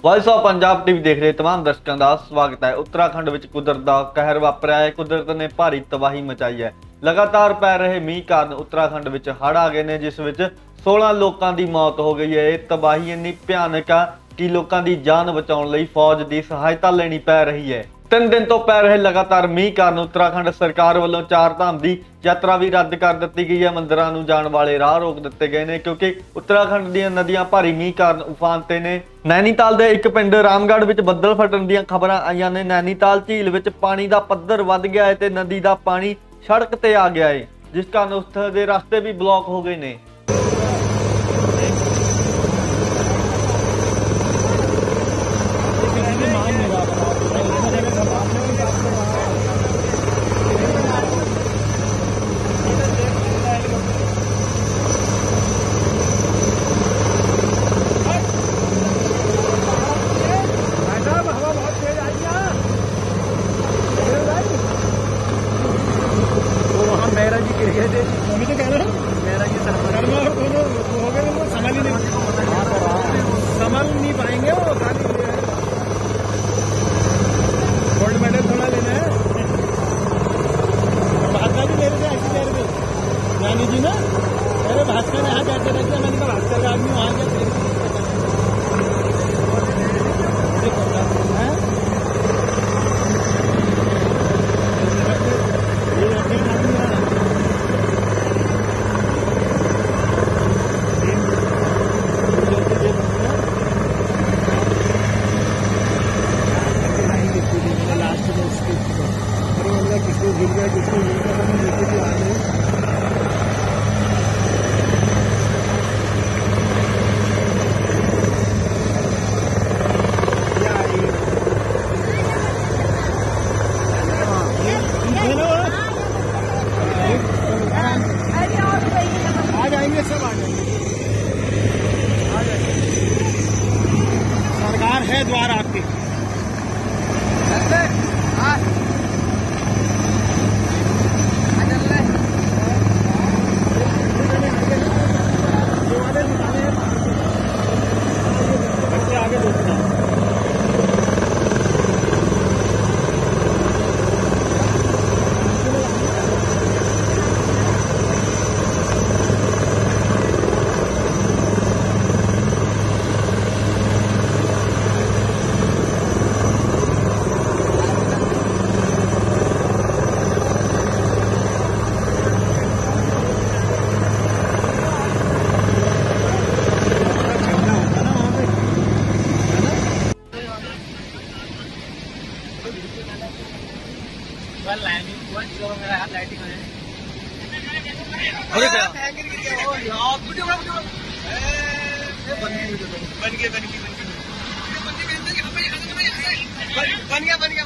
Voice of Punjab TV देख रहे तमाम दर्शकों का स्वागत है। उत्तराखंड में कुदरत का कहर वापरिया है। कुदरत ने भारी तबाही मचाई है। लगातार पै रहे मीह कारण उत्तराखंड में हड़ आ गए ने, जिस विच 16 लोगों की मौत हो गई है। तबाही इन्नी भयानक है कि लोगों की जान बचाने लई फौज की सहायता लेनी पै रही है। 3 दिन तो पै रहे लगातार मीह कारण उत्तराखंड सरकार वालों 4 धाम की यात्रा भी रद्द कर दी गई है। मंदिरां नूं जाण वाले राह रोक दिते गए हैं क्योंकि उत्तराखंड दी नदियां भारी मीह कारण उफान ते ने। नैनीताल दे एक पिंड रामगढ़ विच बदल फटण दीयां खबरां आईयां ने। नैनीताल झील विच पानी दा पद्धर वध गया है ते नदी दा पानी सड़क ते आ गया है, जिस कारण उत्थे दे रास्ते भी ब्लॉक हो गए ने। संभाल नहीं पाएंगे वो खाली गोल्ड मेडल थोड़ा लेना है। भाषा भी मेरे से ऐसी मेरे नानी जी ना मेरे भास्कर यहाँ जाते रहते, मैंने कहा भास्कर का आदमी वहाँ जाते गिर गया किसको गिर गया तो लेके भी आ गए। आ जाएंगे सब आ जाएंगे, सरकार है द्वार आपके। बन गया।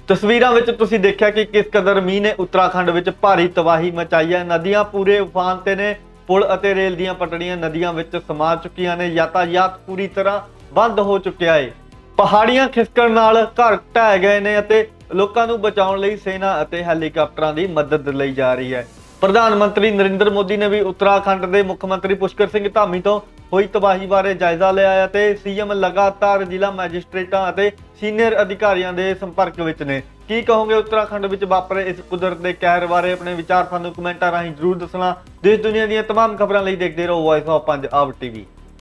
ਤਸਵੀਰਾਂ ਵਿੱਚ ਤੁਸੀਂ ਦੇਖਿਆ ਕਿ ਕਿਸ ਕਦਰ ਮੀਂਹ ਨੇ ਉੱਤਰਾਖੰਡ ਵਿੱਚ ਭਾਰੀ ਤਬਾਹੀ ਮਚਾਈ ਹੈ। ਨਦੀਆਂ ਪੂਰੇ ਉਫਾਨ ਤੇ ਨੇ। ਪੁਲ ਅਤੇ ਰੇਲ ਦੀਆਂ ਪਟੜੀਆਂ ਨਦੀਆਂ ਵਿੱਚ ਸਮਾ ਚੁੱਕੀਆਂ ਨੇ। ਯਾਤਾਯਾਤ ਪੂਰੀ ਤਰ੍ਹਾਂ ਬੰਦ ਹੋ ਚੁੱਕਿਆ ਹੈ। ਪਹਾੜੀਆਂ ਖਿਸਕਣ ਨਾਲ ਘਰ ਢਹਿ ਗਏ ਨੇ ਅਤੇ ਲੋਕਾਂ ਨੂੰ ਬਚਾਉਣ ਲਈ ਸੈਨਾ ਅਤੇ ਹੈਲੀਕਾਪਟਰਾਂ ਦੀ ਮਦਦ ਲਈ ਜਾ ਰਹੀ ਹੈ। ਪ੍ਰਧਾਨ ਮੰਤਰੀ ਨਰਿੰਦਰ ਮੋਦੀ ਨੇ ਵੀ ਉੱਤਰਾਖੰਡ ਦੇ ਮੁੱਖ ਮੰਤਰੀ ਪੁਸ਼ਕਰ ਸਿੰਘ ਧਾਮੀ ਤੋਂ ਹੋਈ ਤਬਾਹੀ ਬਾਰੇ ਜਾਇਜ਼ਾ ਲਿਆ ਅਤੇ ਸੀਐਮ ਲਗਾਤਾਰ ਜ਼ਿਲ੍ਹਾ ਮੈਜਿਸਟ੍ਰੇਟਾਂ ਅਤੇ ਸੀਨੀਅਰ ਅਧਿਕਾਰੀਆਂ ਦੇ ਸੰਪਰਕ ਵਿੱਚ ਨੇ। ਕੀ ਕਹੋਗੇ ਉੱਤਰਾਖੰਡ ਵਿੱਚ ਵਾਪਰੇ ਇਸ ਕੁਦਰਤ ਦੇ ਕਹਿਰ ਬਾਰੇ? ਆਪਣੇ ਵਿਚਾਰ ਸਾਨੂੰ ਕਮੈਂਟਾਂ ਰਾਹੀਂ ਜ਼ਰੂਰ ਦੱਸਣਾ। ਦੇਸ਼ ਦੁਨੀਆ ਦੀਆਂ तमाम ਖਬਰਾਂ ਲਈ ਦੇਖਦੇ ਰਹੋ ਵੌਇਸ ਆਫ ਪੰਜਾਬ ਟੀਵੀ।